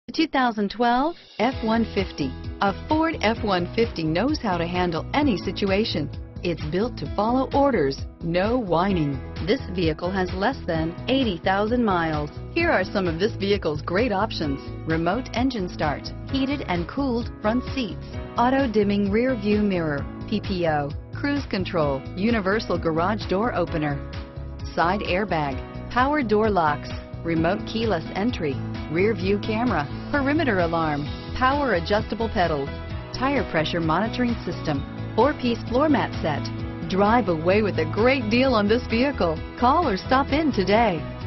2012 F-150. A Ford F-150 knows how to handle any situation. It's built to follow orders, no whining. This vehicle has less than 80,000 miles. Here are some of this vehicle's great options: remote engine start, heated and cooled front seats, auto-dimming rear view mirror, PPO, cruise control, universal garage door opener, side airbag, power door locks, remote keyless entry, rear view camera, perimeter alarm, power adjustable pedals, tire pressure monitoring system, 4-piece floor mat set. Drive away with a great deal on this vehicle. Call or stop in today.